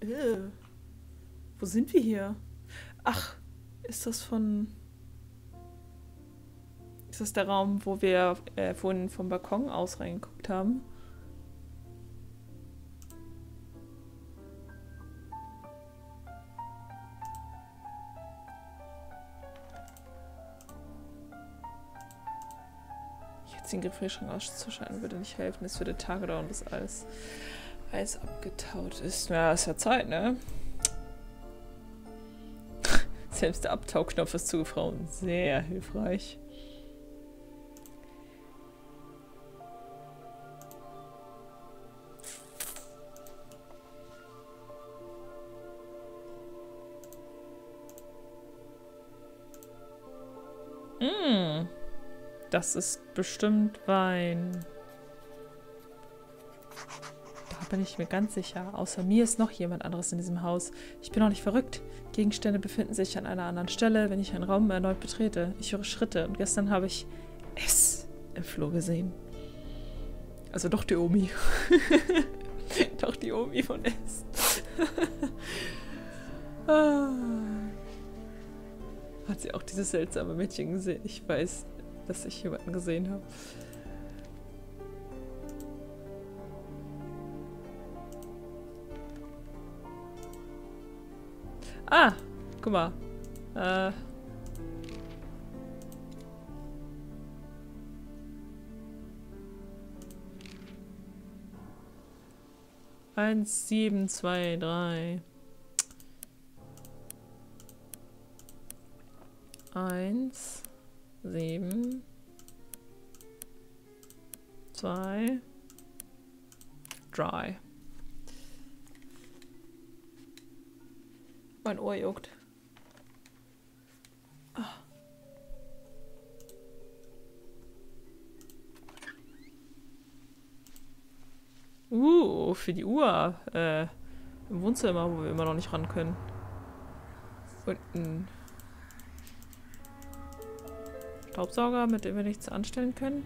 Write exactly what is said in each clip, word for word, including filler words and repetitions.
Äh, wo sind wir hier? Ach, ist das von... Ist das der Raum, wo wir äh, vorhin vom Balkon aus reingeguckt haben? Jetzt den Gefrierschrank auszuschalten würde nicht helfen. Es würde Tage dauern, bis alles Eis abgetaut ist. Ja, ist ja Zeit, ne? Selbst der Abtauknopf ist zugefroren. Sehr hilfreich. Mmh. Das ist bestimmt Wein. Da bin ich mir ganz sicher. Außer mir ist noch jemand anderes in diesem Haus. Ich bin auch nicht verrückt. Gegenstände befinden sich an einer anderen Stelle, wenn ich einen Raum erneut betrete. Ich höre Schritte und gestern habe ich es im Flur gesehen. Also doch die Omi. Doch die Omi von S. Ah. Hat sie auch dieses seltsame Mädchen gesehen? Ich weiß, dass ich jemanden gesehen habe. Ah, guck mal. Äh. Eins, sieben, zwei, drei. Eins, sieben, zwei, drei. Mein Ohr juckt. Ah. Uh, für die Uhr. Äh, im Wohnzimmer, wo wir immer noch nicht ran können. Und ein Staubsauger, mit dem wir nichts anstellen können.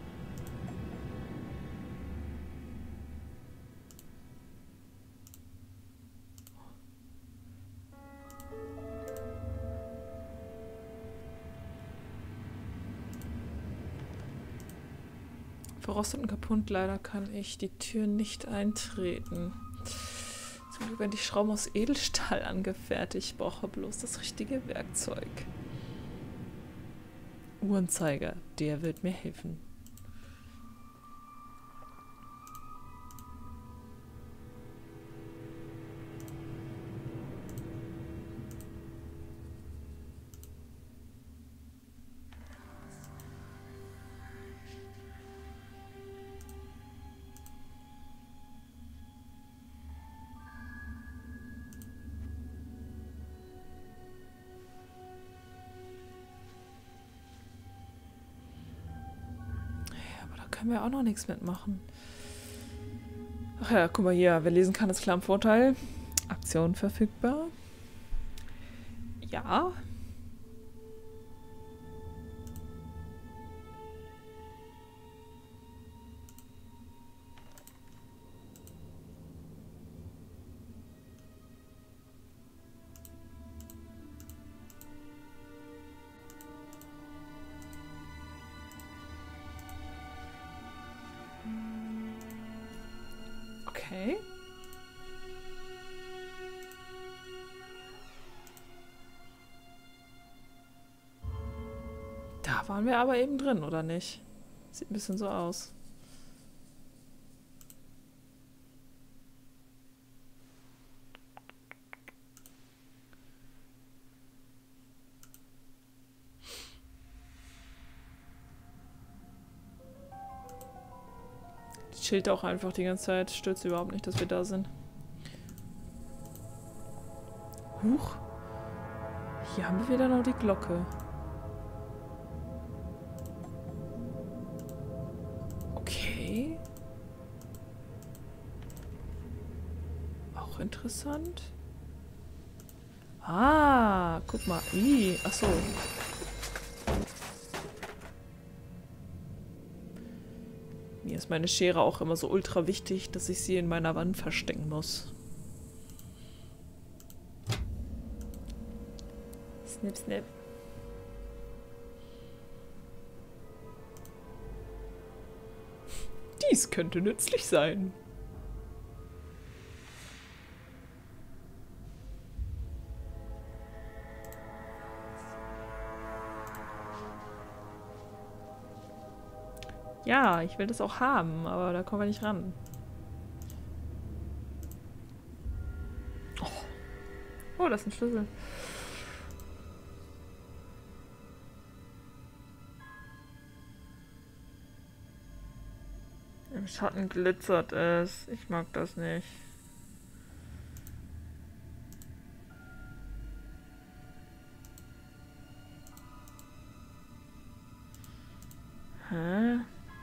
Verrostet und kaputt, leider kann ich die Tür nicht eintreten. Zum Glück werden die Schrauben aus Edelstahl angefertigt. Ich brauche bloß das richtige Werkzeug. Uhrenzeiger, der wird mir helfen. Können wir auch noch nichts mitmachen. Ach ja, guck mal hier. Wer lesen kann, ist klar im Vorteil. Aktion verfügbar. Ja. Okay. Da waren wir aber eben drin, oder nicht? Sieht ein bisschen so aus. Chillt auch einfach die ganze Zeit. Stört sie überhaupt nicht, dass wir da sind. Huch. Hier haben wir wieder noch die Glocke. Okay. Auch interessant. Ah, guck mal. Ih, ach so. Mir ist meine Schere auch immer so ultra wichtig, dass ich sie in meiner Wand verstecken muss. Snip, snip. Dies könnte nützlich sein. Ja, ich will das auch haben, aber da kommen wir nicht ran. Oh, oh, das ist ein Schlüssel. Im Schatten glitzert es. Ich mag das nicht. Hä?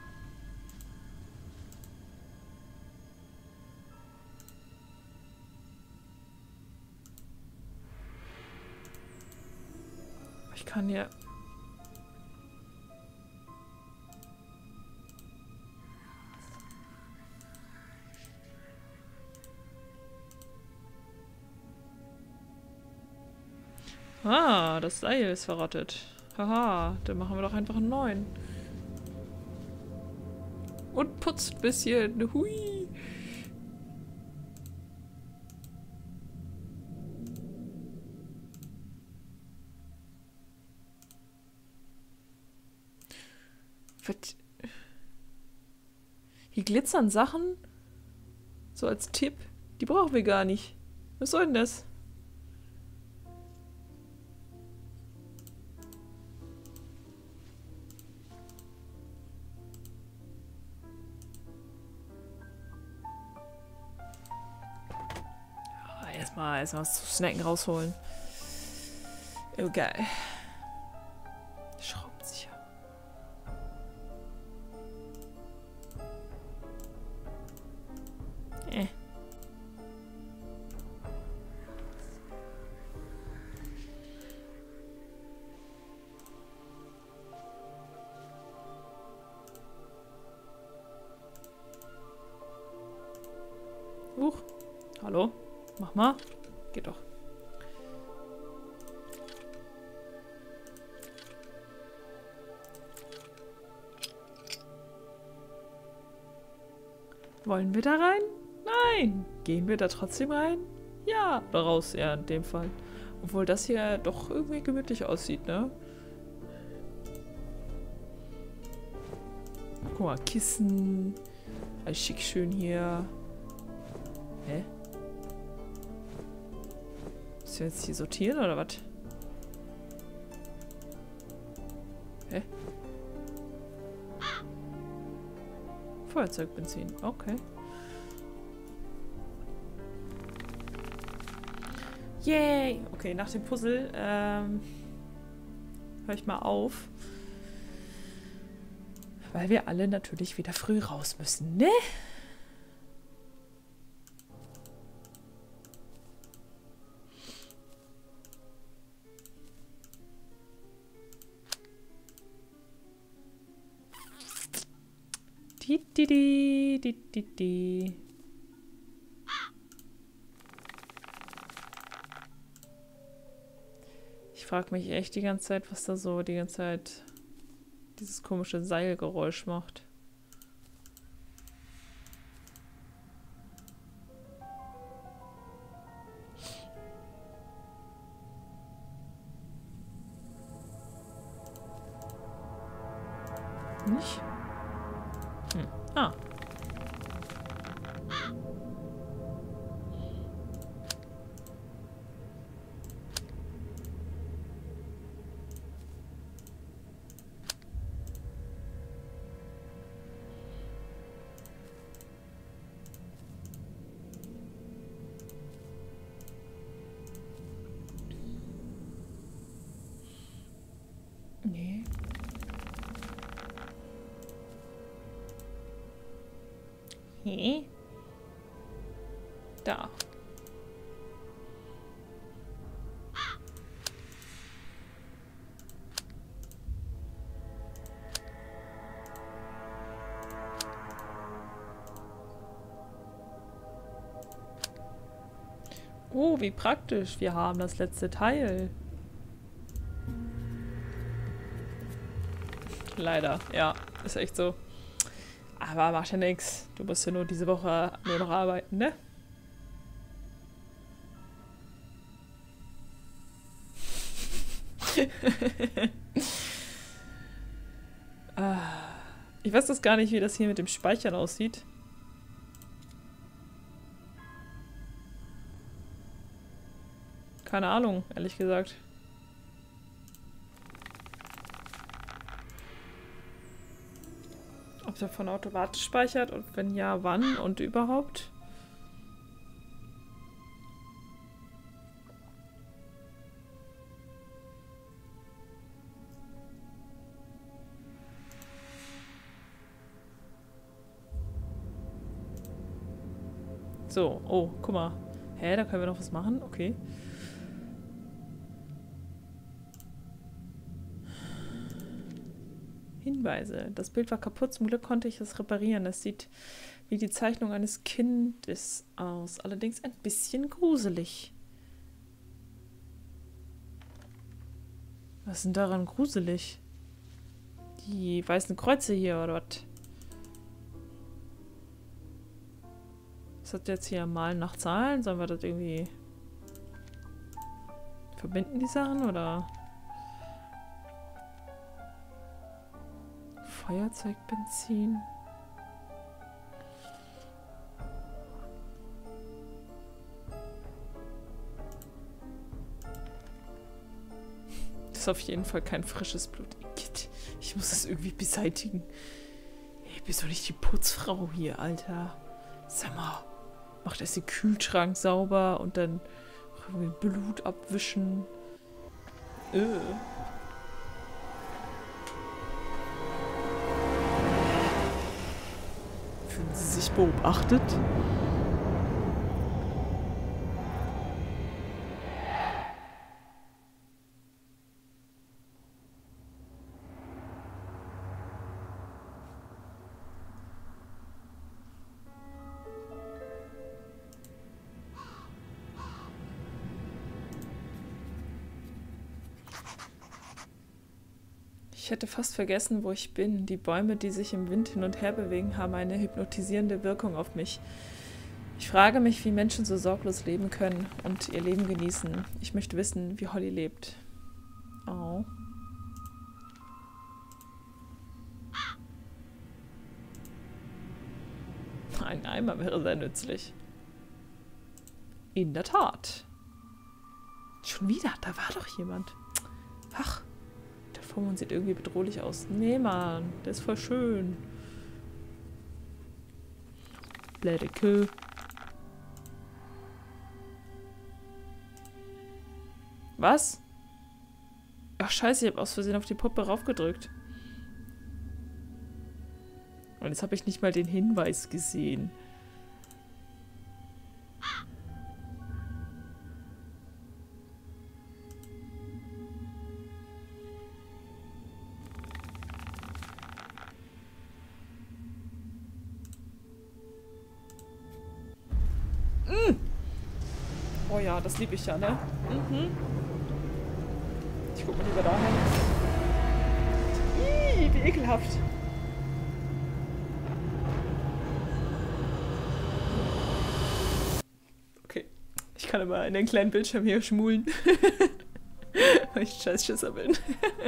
Ich kann hier... Ah, das Seil ist verrottet. Haha, dann machen wir doch einfach einen neuen. Und putzt ein bisschen. Hui. Was? Hier glitzern Sachen. So als Tipp. Die brauchen wir gar nicht. Was soll denn das? Erstmal erst was zu snacken rausholen. Oh, geil. Schraubenzieher. Äh. Huch. Hallo? Mach mal. Geht doch. Wollen wir da rein? Nein. Gehen wir da trotzdem rein? Ja. Oder raus, ja, in dem Fall. Obwohl das hier doch irgendwie gemütlich aussieht, ne? Guck mal, Kissen. Alles schick schön hier. Hä? Müssen wir jetzt hier sortieren oder was? Hä? Feuerzeugbenzin, okay. Yay! Okay, nach dem Puzzle ähm, höre ich mal auf. Weil wir alle natürlich wieder früh raus müssen, ne? Di, di, di, di, di, di. Ich frage mich echt die ganze Zeit, was da so die ganze Zeit dieses komische Seilgeräusch macht. Nicht? Hm. Ah. Nee. Hey. Da. Oh, wie praktisch. Wir haben das letzte Teil. Leider, ja. Ist echt so. Aber macht ja nichts. Du musst ja nur diese Woche nur noch arbeiten, ne? Ich weiß das gar nicht, wie das hier mit dem Speichern aussieht. Keine Ahnung, ehrlich gesagt. Ob der von automatisch speichert und wenn ja, wann und überhaupt. So, oh, guck mal. Hä, da können wir noch was machen? Okay. Hinweise. Das Bild war kaputt, zum Glück konnte ich es reparieren. Es sieht wie die Zeichnung eines Kindes aus, allerdings ein bisschen gruselig. Was ist denn daran gruselig? Die weißen Kreuze hier, oder was? Was hat jetzt hier Malen nach Zahlen? Sollen wir das irgendwie verbinden, die Sachen, oder? Feuerzeugbenzin. Das ist auf jeden Fall kein frisches Blut. Ich muss das irgendwie beseitigen. Ich bin doch nicht die Putzfrau hier, Alter. Sag mal, macht erst den Kühlschrank sauber und dann Blut abwischen. Öh. Fühlen Sie sich beobachtet? Ich hätte fast vergessen, wo ich bin. Die Bäume, die sich im Wind hin und her bewegen, haben eine hypnotisierende Wirkung auf mich. Ich frage mich, wie Menschen so sorglos leben können und ihr Leben genießen. Ich möchte wissen, wie Holly lebt. Oh. Ein Eimer wäre sehr nützlich. In der Tat. Schon wieder, da war doch jemand. Ach. Und sieht irgendwie bedrohlich aus. Nee, Mann, der ist voll schön. Blöde Kuh. Was? Ach, scheiße, ich habe aus Versehen auf die Puppe raufgedrückt. Und jetzt habe ich nicht mal den Hinweis gesehen. Oh ja, das liebe ich ja, ne? Mhm. Ich guck mal lieber dahin. Ih, wie ekelhaft. Okay. Ich kann aber in den kleinen Bildschirm hier schmulen. Weil ich scheiß Schisser bin.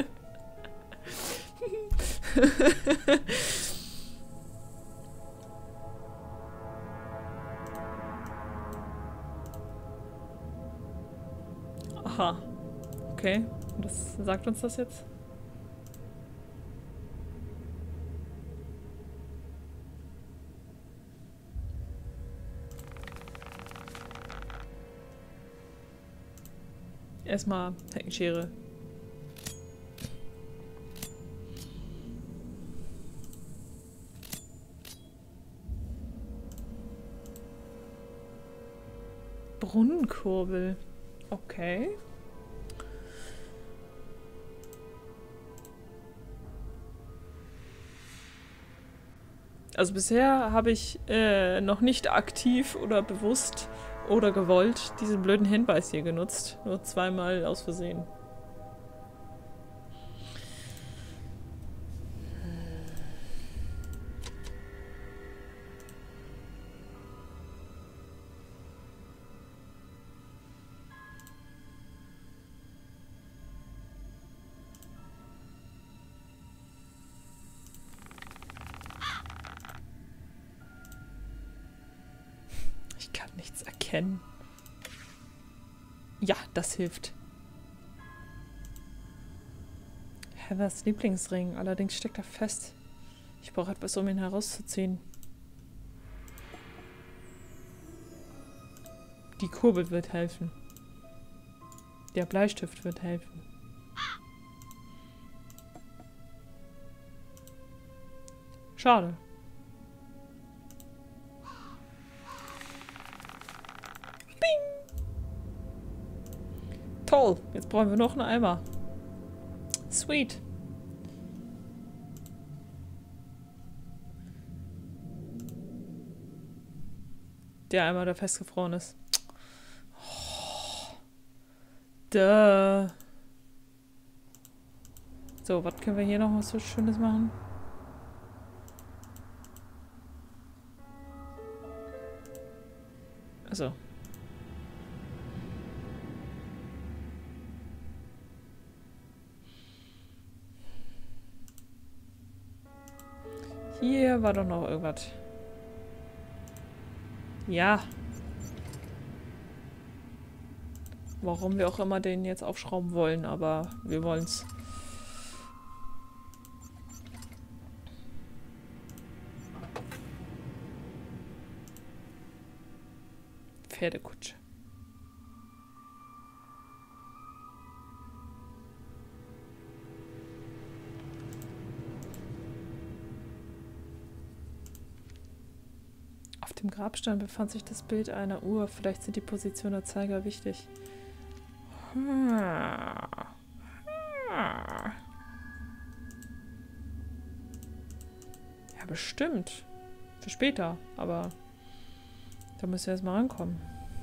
Aha. Okay. Und was sagt uns das jetzt? Erstmal Heckenschere. Brunnenkurbel. Okay. Also bisher habe ich äh, noch nicht aktiv oder bewusst oder gewollt diesen blöden Hinweis hier genutzt. Nur zweimal aus Versehen. kann nichts erkennen. Ja, das hilft. Heathers Lieblingsring. Allerdings steckt er fest. Ich brauche etwas, um ihn herauszuziehen. Die Kurbel wird helfen. Der Bleistift wird helfen. Schade. Bing! Toll, jetzt brauchen wir noch einen Eimer. Sweet. Der Eimer, der festgefroren ist. Oh. Duh. So, was können wir hier noch was so Schönes machen? Also. Hier war doch noch irgendwas. Ja. Warum wir auch immer den jetzt aufschrauben wollen, aber wir wollen's. Pferdekutsche. Auf dem Grabstein befand sich das Bild einer Uhr. Vielleicht sind die Position der Zeiger wichtig. Hm. Ja, bestimmt. Für später, aber da müssen wir erstmal rankommen.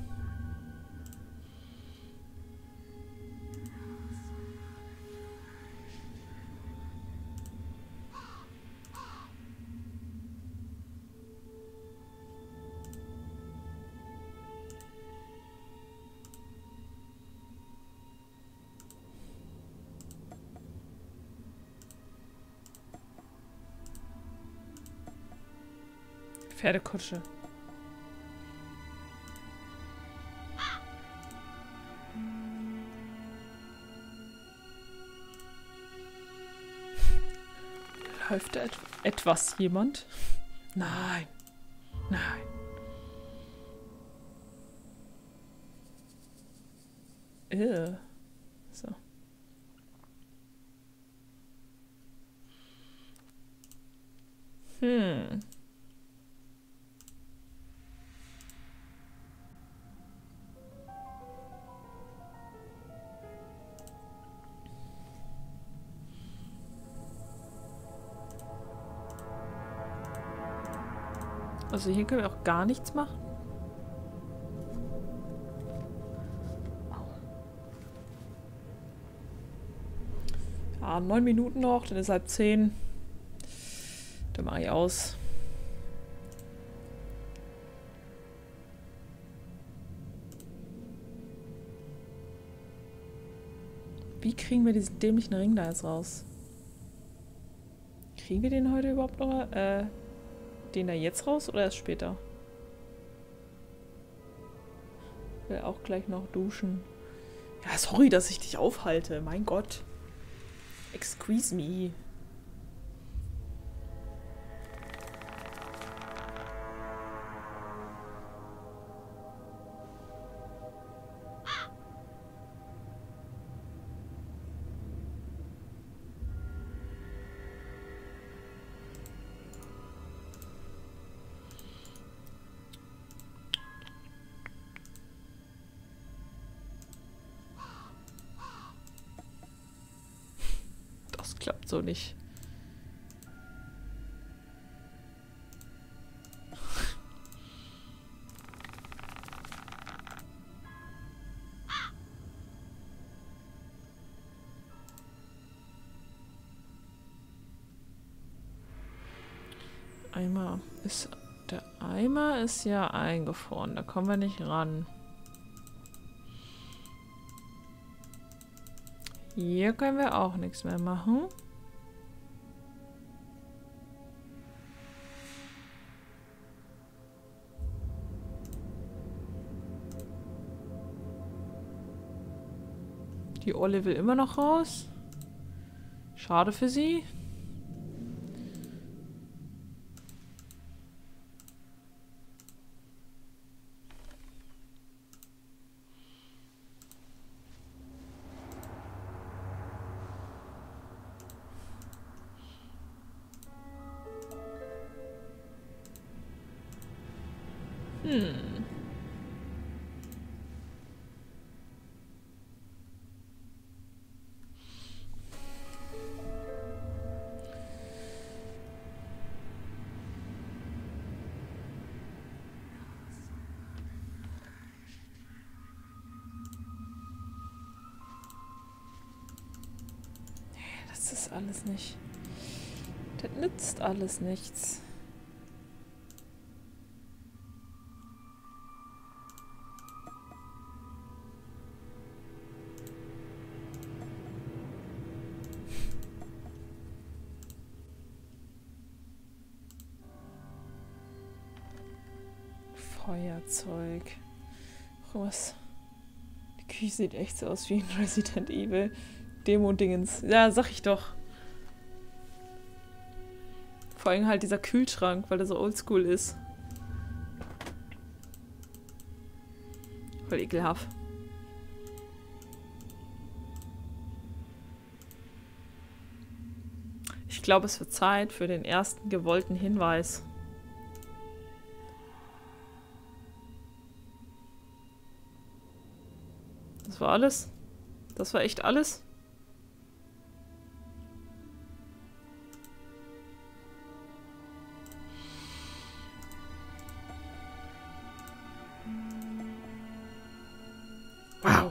Pferdekutsche. Läuft da et etwas jemand? Nein. Nein. Ew. So. Hm. Also hier können wir auch gar nichts machen. Ja, neun Minuten noch, dann ist halb zehn. Dann mache ich aus. Wie kriegen wir diesen dämlichen Ring da jetzt raus? Kriegen wir den heute überhaupt noch? Äh... Den da jetzt raus oder erst später? Will auch gleich noch duschen. Ja, sorry, dass ich dich aufhalte. Mein Gott. Excuse me. Klappt so nicht. Eimer ist... Der Eimer ist ja eingefroren. Da kommen wir nicht ran. Hier können wir auch nichts mehr machen. Die Olle will immer noch raus. Schade für sie. Hm. Das ist alles nicht. Das nützt alles nichts. Feuerzeug. Was? Die Küche sieht echt so aus wie in Resident Evil. Demo-Dingens. Ja, sag ich doch. Vor allem halt dieser Kühlschrank, weil der so oldschool ist. Voll ekelhaft. Ich glaube, es wird Zeit für den ersten gewollten Hinweis. Das war alles? Das war echt alles? Wow.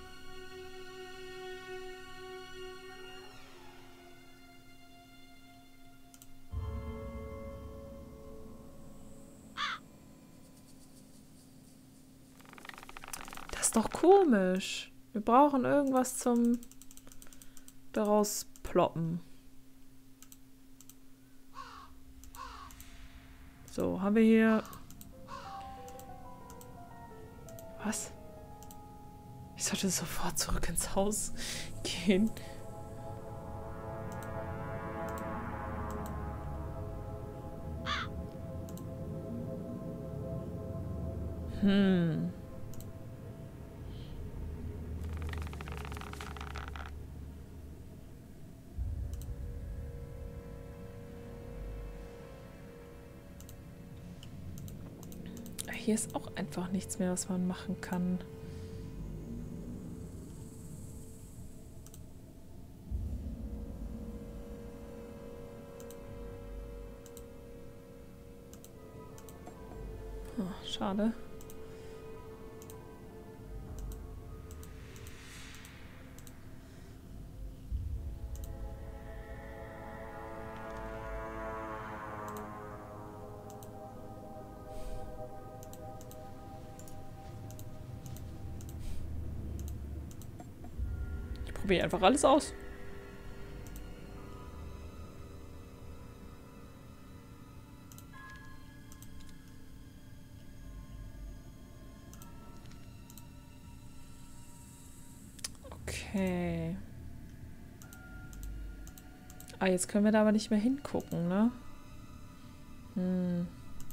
Das ist doch komisch. Wir brauchen irgendwas zum daraus ploppen. So, haben wir hier... Was? Ich sollte sofort zurück ins Haus gehen. Hm. Hier ist auch einfach nichts mehr, was man machen kann. Oh, schade. Ich probiere einfach alles aus. Okay. Ah, jetzt können wir da aber nicht mehr hingucken, ne? Hm.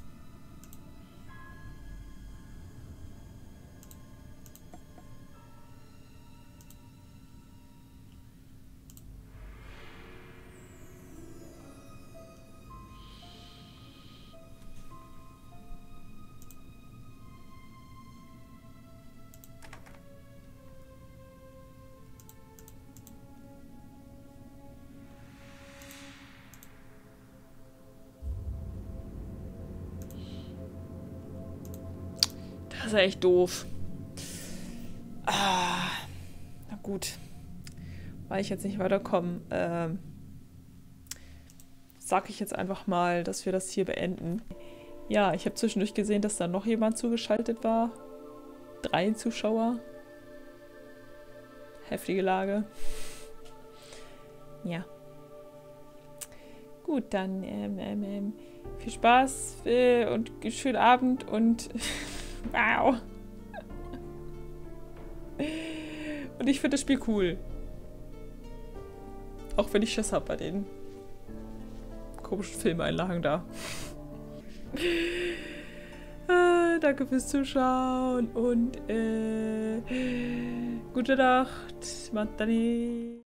Das ist ja echt doof. Ah, na gut. Weil ich jetzt nicht weiterkomme, ähm, sag ich jetzt einfach mal, dass wir das hier beenden. Ja, ich habe zwischendurch gesehen, dass da noch jemand zugeschaltet war. Drei Zuschauer. Heftige Lage. Ja. Gut, dann ähm, ähm, ähm, viel Spaß äh, und schönen Abend und wow. Und ich finde das Spiel cool. Auch wenn ich Schiss habe bei den komischen Filmeinlagen da. äh, danke fürs Zuschauen und äh, gute Nacht. Matane.